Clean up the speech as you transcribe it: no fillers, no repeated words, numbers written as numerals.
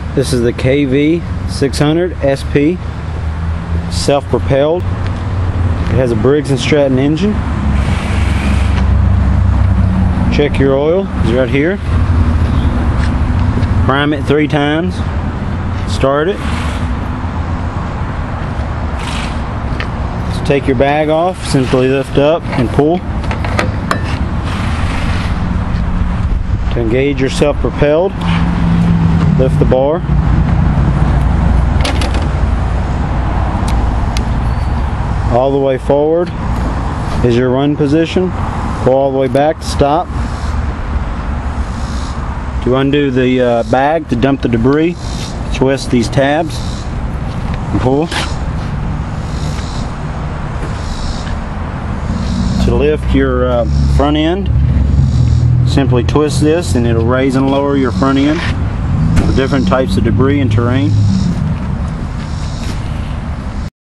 This is the KV600SP, self-propelled. It has a Briggs and Stratton engine. Check your oil, it's right here. Prime it 3 times. Start it. So take your bag off, simply lift up and pull. To engage your self-propelled, lift the bar. All the way forward is your run position. Go all the way back to stop. To undo the bag, to dump the debris, twist these tabs and pull. To lift your front end, simply twist this and it'll raise and lower your front end for different types of debris and terrain.